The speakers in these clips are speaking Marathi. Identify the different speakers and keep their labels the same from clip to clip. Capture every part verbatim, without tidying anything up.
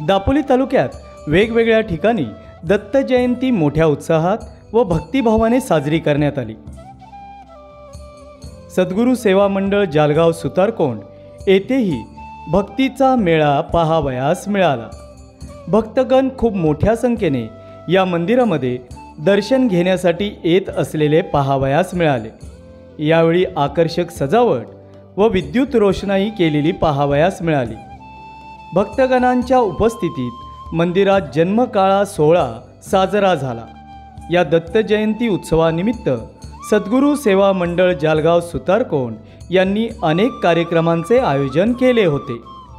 Speaker 1: दापोली तालुक्यात वेगवेगळ्या ठिकाणी दत्त जयंती मोठ्या उत्साहात व भक्तिभावाने साजरी करण्यात आली। सद्गुरू सेवा मंडळ जालगाव सुतारकोंड येथेही भक्तीचा मेळा पाहावयास मिळाला। भक्तगण खूप मोठ्या संख्येने या मंदिरामध्ये दर्शन घेण्यासाठी येत असलेले पाहावयास मिळाले। यावेळी आकर्षक सजावट व विद्युत रोषणाई केलेली पाहावयास मिळाली। भक्तगणांच्या उपस्थितीत मंदिरात जन्मकाळा सोहळा साजरा झाला। या दत्त जयंती उत्सवानिमित्त सद्गुरू सेवा मंडळ जालगाव सुतारकोंड यांनी अनेक कार्यक्रमांचे आयोजन केले होते।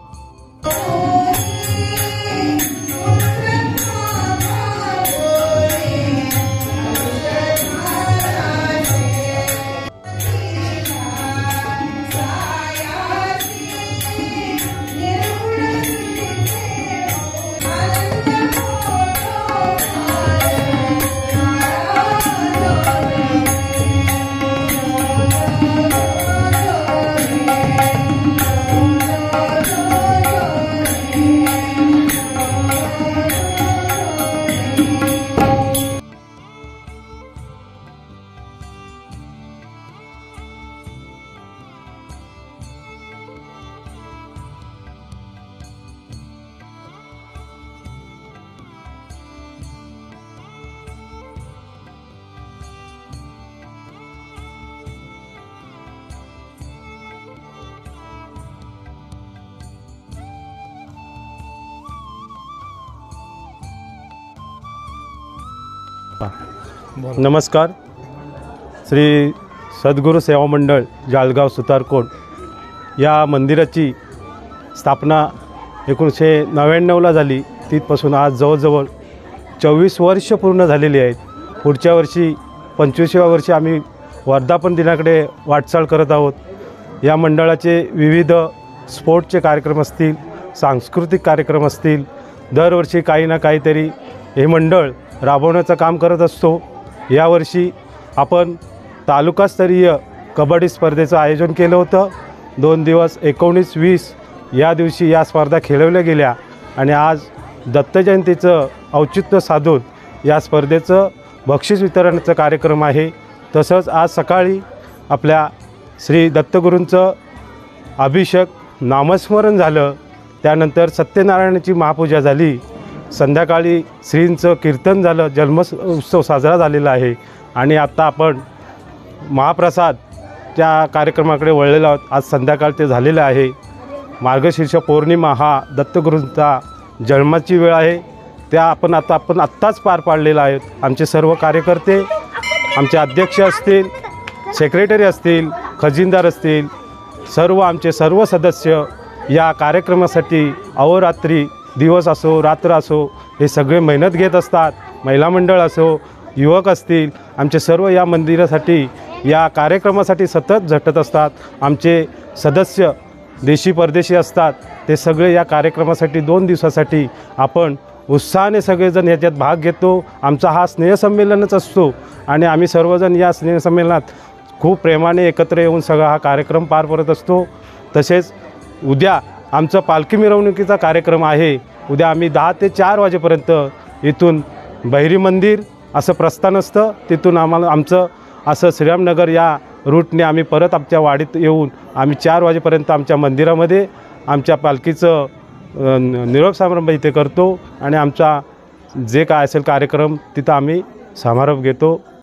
Speaker 2: नमस्कार। श्री सद्गुरू सेवा मंडळ जालगाव सुतारकोंड या मंदिराची स्थापना एकोणीसशे नव्याण्णवला झाली। तिथपासून आज जवळजवळ चोवीस वर्ष पूर्ण झालेली आहेत। पुढच्या वर्षी पंचवीसव्या वर्षी आम्ही वर्धापन दिनाकडे वाटचाल करत आहोत। या मंडळाचे विविध स्पोर्टचे कार्यक्रम असतील, सांस्कृतिक कार्यक्रम असतील, दरवर्षी काही ना काहीतरी हे मंडळ राबवण्याचं काम करत असतो। यावर्षी आपण तालुकास्तरीय कबड्डी स्पर्धेचं आयोजन केलं होतं। दोन दिवस एकोणीस वीस या दिवशी या स्पर्धा खेळवल्या गेल्या आणि आज दत्त जयंतीचं औचित्य साधून या स्पर्धेचं बक्षीस वितरणाचा कार्यक्रम आहे। तसंच आज सकाळी आपल्या श्री दत्तगुरूंचं अभिषेक नामस्मरण झालं, त्यानंतर सत्यनारायणाची महापूजा झाली, संध्याकाळी श्रींचं कीर्तन झालं, जन्म उत्सव साजरा झालेला आहे आणि आता आपण महाप्रसादच्या कार्यक्रमाकडे वळलेलो आहोत। आज संध्याकाळ ते झालेलं आहे। मार्गशीर्ष पौर्णिमा हा दत्तगुरूंचा जन्माची वेळ आहे, त्या आपण आता आपण आत्ताच पार पाडलेला आहे। आमचे सर्व कार्यकर्ते, आमचे अध्यक्ष असतील, सेक्रेटरी असतील, खजिनदार असतील, सर्व आमचे सर्व सदस्य या कार्यक्रमासाठी अहोरात्री दिवस असो रात्र असो हे सगळे मेहनत घेत असतात। महिला मंडळ असो, युवक असतील, आमचे सर्व या मंदिरासाठी या कार्यक्रमासाठी सतत झटत असतात। आमचे सदस्य देशी परदेशी असतात, ते सगळे या कार्यक्रमासाठी दोन दिवसासाठी आपण उत्साहाने सगळेजण याच्यात भाग घेतो। आमचा हा स्नेहसंमेलनच असतो आणि आम्ही सर्वजण या स्नेहसंमेलनात खूप प्रेमाने एकत्र येऊन सगळा हा कार्यक्रम पार पडत असतो। तसेच उद्या आमचा पालखी मिरवणुकीचा कार्यक्रम आहे। उद्या आम्ही दहा ते चार वाजेपर्यंत इथून बहिरी मंदिर असं प्रस्थान असतं, तिथून आम्हाला आमचं असं श्रीरामनगर या रूटने आम्ही परत आमच्या वाडीत येऊन आम्ही चार वाजेपर्यंत आमच्या मंदिरामध्ये आमच्या पालखीचं निरोप समारंभ इथे करतो आणि आमचा जे काय असेल कार्यक्रम तिथं आम्ही समारोप घेतो।